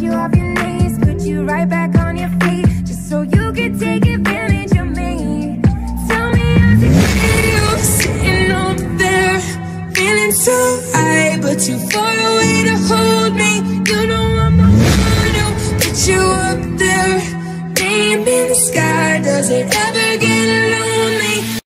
you off your knees, put you right back on your feet, just so you could take advantage of me. Tell me how's it feel sitting up there, feeling so high, but too far away to hold me. You know I'm the one who put you up there, name in the sky. Does it ever